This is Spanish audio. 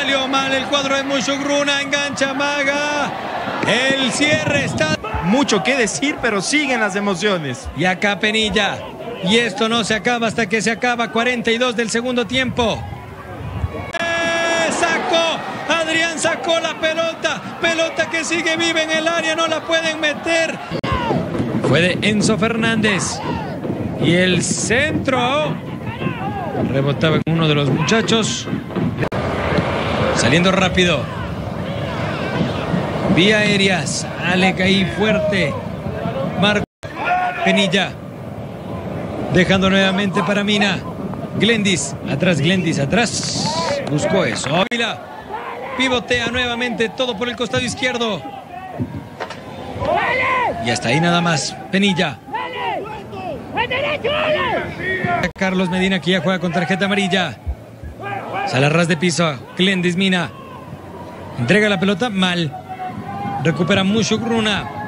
Salió mal el cuadro de Mushugruna. Engancha Maga. El cierre está... Mucho que decir, pero siguen las emociones. Y acá Penilla. Y esto no se acaba hasta que se acaba. 42 del segundo tiempo. Sacó. Adrián sacó la pelota. Pelota que sigue viva en el área. No la pueden meter. Fue de Enzo Fernández. Y el centro rebotaba en uno de los muchachos. Saliendo rápido. Vía aérea. Sale ahí fuerte. Marco Penilla. Dejando nuevamente para Mina. Glendis. Glendis atrás. Buscó eso. Ávila. Pivotea nuevamente. Todo por el costado izquierdo. Y hasta ahí nada más. Penilla. Carlos Medina, que ya juega con tarjeta amarilla. Sale a ras de piso. Glendis Mina. Entrega la pelota mal. Recupera Mushugruna.